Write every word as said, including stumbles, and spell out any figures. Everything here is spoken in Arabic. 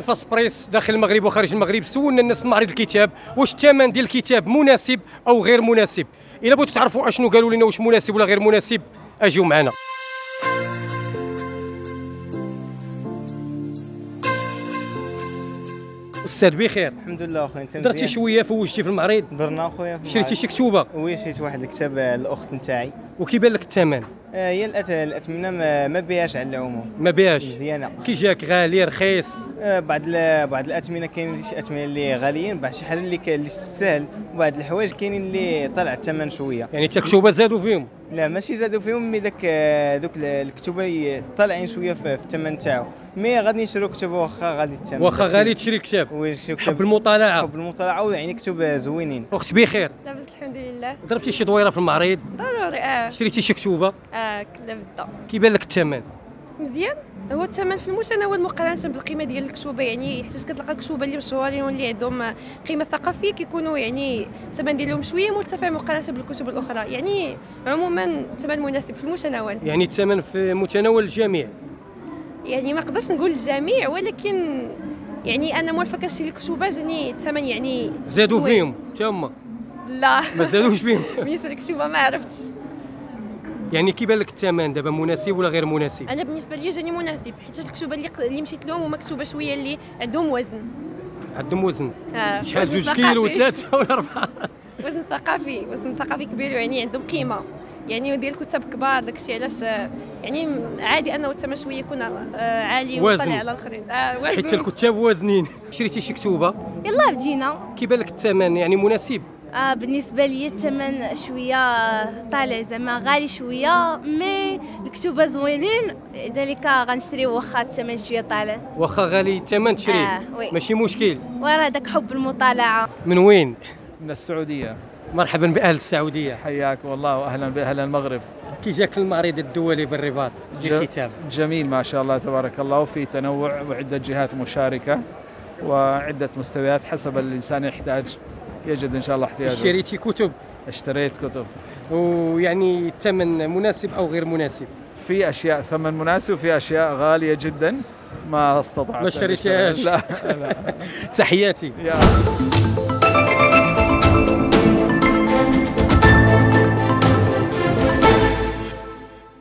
فاس بريس داخل المغرب وخارج المغرب، سولنا الناس في معرض الكتاب واش الثمن ديال الكتاب مناسب او غير مناسب. الا بغيتوا تعرفوا اشنو قالوا لنا واش مناسب ولا غير مناسب اجيو معنا. استاذ بخير؟ الحمد لله اخويا، انت درتي شويه فوجتي في المعرض؟ درنا اخويا. شريتي شي كتوبه؟ وي شريت واحد الكتاب الاخت نتاعي. وكيبان لك الثمن؟ آه هي الاثمنه ما, ما بياش على العموم، ما بياش مزيانه. كي جاك غالي رخيص؟ آه بعض بعض الاثمنه كاينين شي اثمنه اللي غاليين، بعض شي حاجه اللي اللي تستاهل، وبعض الحوايج كاينين اللي طلع الثمن شويه. يعني حتى الكتوبه زادوا فيهم؟ لا ماشي زادوا فيهم، مي داك دوك الكتوبه طالعين شويه في الثمن تاعو، مي غادي نشرو كتب واخا غادي الثمن واخا غالي تشري الكتاب. حب المطالعه. حب المطالعه ويعني كتب زوينين. اخت بخير؟ لاباس الحمد لله. ضربتي شي دويره في المعرض؟ ضروري. اه شريتي شي كتوبه؟ اه كلا بدا. كيبان لك الثمن؟ مزيان. هو الثمن في المتناول مقارنه بالقيمه ديال الكتوبه، يعني حيت كتلقى الكتوبه اللي مشهورين واللي عندهم قيمه ثقافيه كيكونوا يعني الثمن ديالهم شويه مرتفع مقارنه بالكتب الاخرى، يعني عموما الثمن مناسب في المتناول. يعني الثمن في متناول الجميع؟ يعني ما نقدرش نقول الجميع، ولكن يعني انا موافقه كنشري الكتوبه جاني الثمن يعني زادوا فيهم حتى هما؟ لا ما زادوش فيهم. بالنسبه للكتوبه ما عرفتش. يعني كيبان لك الثمن دابا مناسب ولا غير مناسب؟ انا بالنسبه لي جاني مناسب، حيت الكتوبه اللي اللي مشيت لهم هما كتوبه شويه اللي عندهم وزن. عندهم وزن؟ آه. شحال جوج كيلو وثلاثه ولا اربعه؟ وزن ثقافي، وزن ثقافي كبير، يعني عندهم قيمه، يعني ديال الكتاب كبار، داكشي علاش يعني عادي انه الثمن شويه يكون عالي وطالع على الاخرين. آه حيت الكتاب وازنين. شريتي شي كتوبه؟ يلاه بدينا. كيبان لك الثمن يعني مناسب؟ آه بالنسبه لي الثمن شويه طالع، زعما غالي شويه، مي الكتوبه زوينين، ذلك غنشريو واخا الثمن شويه طالع. واخا غالي الثمن تشري؟ آه ماشي مشكل. وراه داك حب المطالعه. من وين؟ من السعوديه. مرحبا باهل السعوديه. حياك والله واهلا باهل المغرب. كي جاك المعرض الدولي بالرباط للكتاب؟ جميل ما شاء الله تبارك الله، وفي تنوع وعده جهات مشاركه وعده مستويات حسب الانسان يحتاج، يجد ان شاء الله احتياجه. اشتريتي كتب؟ اشتريت كتب. ويعني الثمن مناسب او غير مناسب؟ في اشياء ثمن مناسب وفي اشياء غاليه جدا ما استطعت. ما اشتريتهاش؟ لا لا. تحياتي. يا